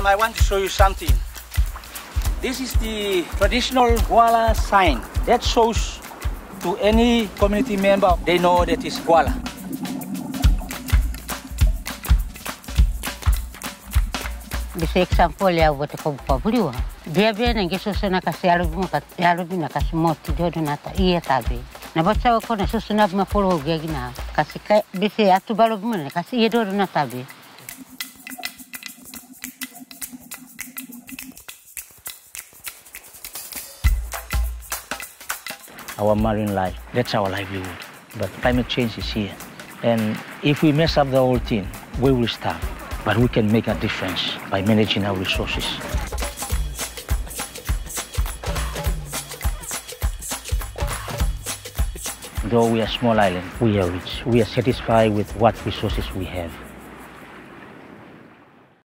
time, I want to show you something. This is the traditional Gwala sign that shows to any community member they know that is Gwala. Bisa example ya buat kau pabulu. Dia nanti susuna kasih alubina kasih moti jodoh nata iya tabi. Na baca kau na susuna mapolo gina kasih kayak bisa atu balu mana kasih iya jodoh nata tabi. Our marine life, that's our livelihood. But climate change is here. And if we mess up the whole thing, we will starve. But we can make a difference by managing our resources. Though we are a small island, we are rich. We are satisfied with what resources we have.